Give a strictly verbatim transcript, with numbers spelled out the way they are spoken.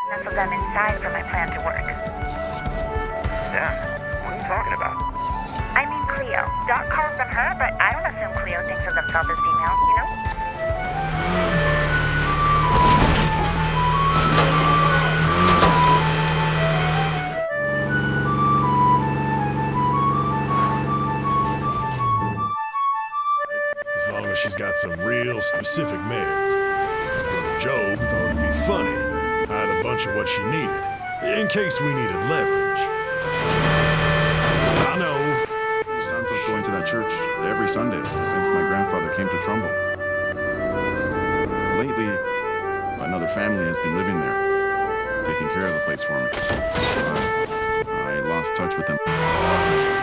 Enough of them inside for my plan to work. Yeah, what are you talking about? I mean Cleo. Doc calls them her, but I don't assume Cleo thinks of themselves as female, you know? As long as she's got some real specific meds. Brother Job thought it'd be funny to hide a bunch of what she needed, in case we needed leverage. I know. Santo's going to that church every Sunday since my grandfather came to Trumbull. Lately, another family has been living there, taking care of the place for me. Uh, I lost touch with them.